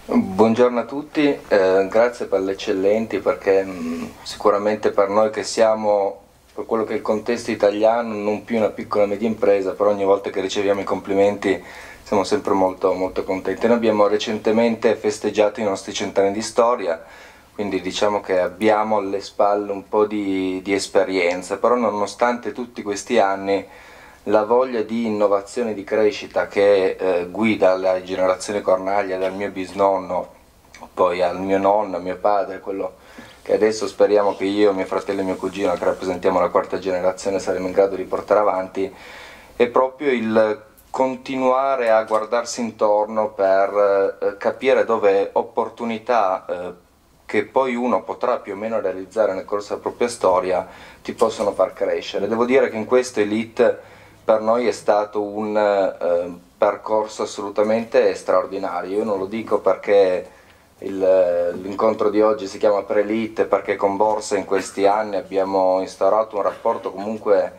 Buongiorno a tutti, grazie per le eccellenti perché sicuramente per noi che siamo, per quello che è il contesto italiano, non più una piccola e media impresa, però ogni volta che riceviamo i complimenti siamo sempre molto, molto contenti. Noi abbiamo recentemente festeggiato i nostri 100 anni di storia, quindi diciamo che abbiamo alle spalle un po' di esperienza, però nonostante tutti questi anni la voglia di innovazione e di crescita che guida la generazione Cornaglia, dal mio bisnonno, poi al mio nonno, a mio padre, quello che adesso speriamo che io, mio fratello e mio cugino, che rappresentiamo la quarta generazione, saremo in grado di portare avanti, è proprio il continuare a guardarsi intorno per capire dove opportunità che poi uno potrà più o meno realizzare nel corso della propria storia ti possono far crescere. Devo dire che in questo Elite per noi è stato un percorso assolutamente straordinario. Io non lo dico perché l'incontro di oggi si chiama Pre-Elite, perché con Borsa in questi anni abbiamo instaurato un rapporto comunque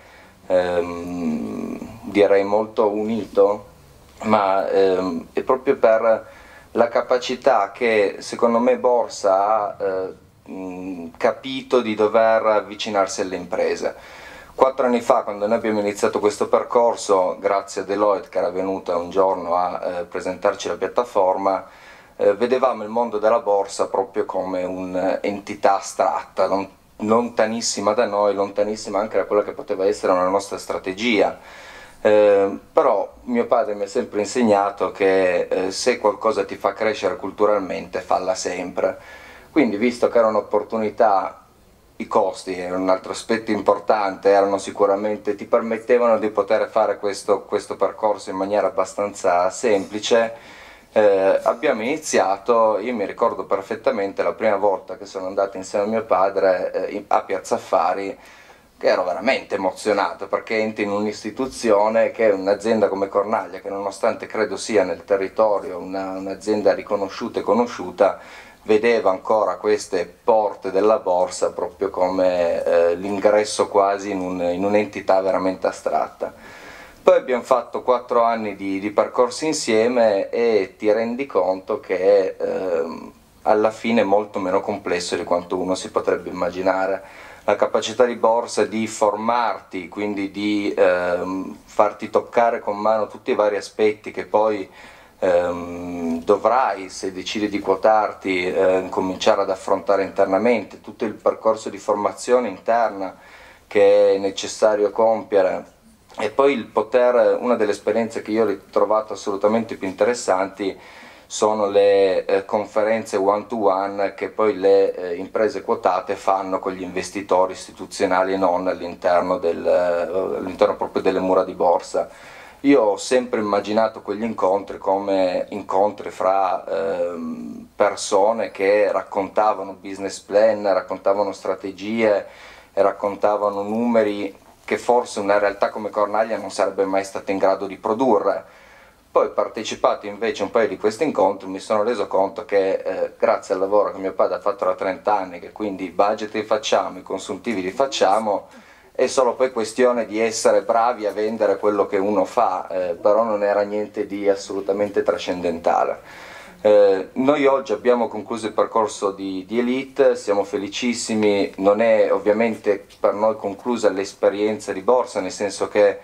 direi molto unito, ma è proprio per la capacità che secondo me Borsa ha capito di dover avvicinarsi alle imprese. 4 anni fa, quando noi abbiamo iniziato questo percorso, grazie a Deloitte che era venuta un giorno a presentarci la piattaforma, vedevamo il mondo della borsa proprio come un'entità astratta, lontanissima da noi, lontanissima anche da quella che poteva essere una nostra strategia. Però mio padre mi ha sempre insegnato che se qualcosa ti fa crescere culturalmente, falla sempre. Quindi, visto che era un'opportunità, i costi, è un altro aspetto importante, erano sicuramente, ti permettevano di poter fare questo percorso in maniera abbastanza semplice. Abbiamo iniziato, io mi ricordo perfettamente la prima volta che sono andato insieme a mio padre a Piazza Affari, che ero veramente emozionato perché entri in un'istituzione che è un'azienda come Cornaglia, che nonostante credo sia nel territorio un'azienda riconosciuta e conosciuta, vedeva ancora queste porte della borsa proprio come l'ingresso quasi in un'entità veramente astratta. Poi abbiamo fatto 4 anni di percorso insieme e ti rendi conto che alla fine è molto meno complesso di quanto uno si potrebbe immaginare. La capacità di borsa di formarti, quindi di farti toccare con mano tutti i vari aspetti che poi dovrai, se decidi di quotarti, cominciare ad affrontare internamente, tutto il percorso di formazione interna che è necessario compiere. E poi il poter, una delle esperienze che io ho ritrovato assolutamente più interessanti sono le conferenze one to one che poi le imprese quotate fanno con gli investitori istituzionali e non all'interno proprio delle mura di borsa. Io ho sempre immaginato quegli incontri come incontri fra persone che raccontavano business plan, raccontavano strategie e raccontavano numeri che forse una realtà come Cornaglia non sarebbe mai stata in grado di produrre. Poi partecipato invece a un paio di questi incontri mi sono reso conto che grazie al lavoro che mio padre ha fatto da 30 anni, che quindi i budget li facciamo, i consuntivi li facciamo, è solo poi questione di essere bravi a vendere quello che uno fa, però non era niente di assolutamente trascendentale. Noi oggi abbiamo concluso il percorso di Elite, siamo felicissimi, non è ovviamente per noi conclusa l'esperienza di borsa, nel senso che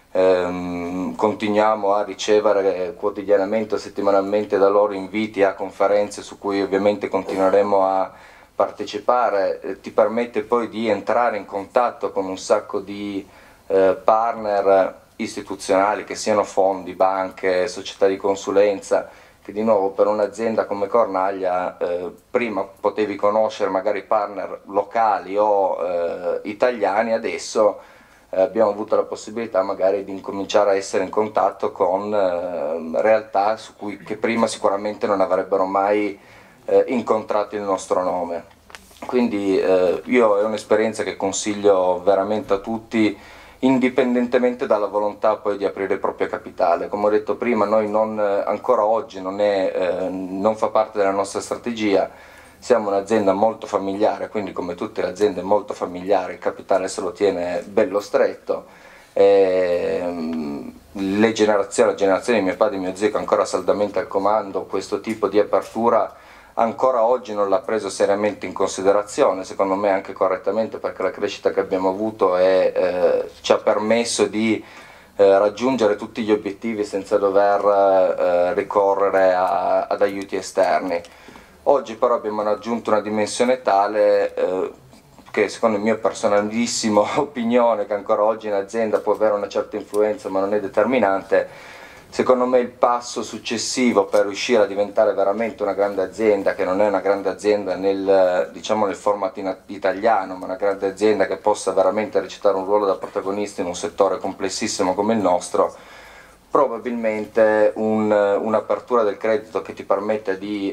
continuiamo a ricevere quotidianamente o settimanalmente da loro inviti a conferenze su cui ovviamente continueremo a partecipare, ti permette poi di entrare in contatto con un sacco di partner istituzionali, che siano fondi, banche, società di consulenza, che di nuovo per un'azienda come Cornaglia prima potevi conoscere magari partner locali o italiani, adesso abbiamo avuto la possibilità magari di incominciare a essere in contatto con realtà che prima sicuramente non avrebbero mai incontrato il nostro nome. Quindi io è un'esperienza che consiglio veramente a tutti, indipendentemente dalla volontà poi di aprire il proprio capitale. Come ho detto prima, noi ancora oggi non fa parte della nostra strategia, siamo un'azienda molto familiare, quindi come tutte le aziende molto familiari il capitale se lo tiene bello stretto. le generazioni, la generazione di mio padre e mio zio, che ancora saldamente al comando, questo tipo di apertura ancora oggi non l'ha preso seriamente in considerazione, secondo me anche correttamente, perché la crescita che abbiamo avuto ci ha permesso di raggiungere tutti gli obiettivi senza dover ricorrere ad aiuti esterni. Oggi però abbiamo raggiunto una dimensione tale che, secondo il mio personalissimo opinione, che ancora oggi in azienda può avere una certa influenza ma non è determinante. Secondo me il passo successivo per riuscire a diventare veramente una grande azienda, che non è una grande azienda nel, diciamo, nel format italiano, ma una grande azienda che possa veramente recitare un ruolo da protagonista in un settore complessissimo come il nostro, probabilmente un'apertura del credito che ti permette di,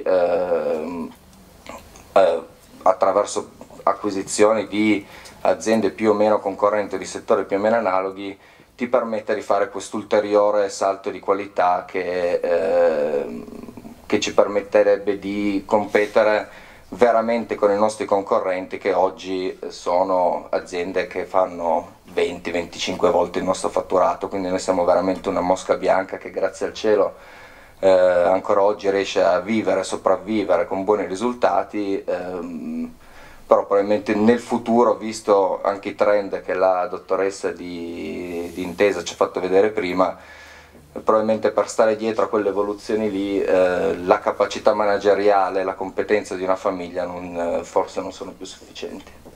attraverso acquisizioni di aziende più o meno concorrenti, di settori più o meno analoghi, ti permette di fare quest'ulteriore salto di qualità che ci permetterebbe di competere veramente con i nostri concorrenti, che oggi sono aziende che fanno 20-25 volte il nostro fatturato, quindi noi siamo veramente una mosca bianca che, grazie al cielo, ancora oggi riesce a vivere, sopravvivere con buoni risultati. Però probabilmente nel futuro, visto anche i trend che la dottoressa di Intesa ci ha fatto vedere prima, probabilmente per stare dietro a quelle evoluzioni lì la capacità manageriale e la competenza di una famiglia forse non sono più sufficienti.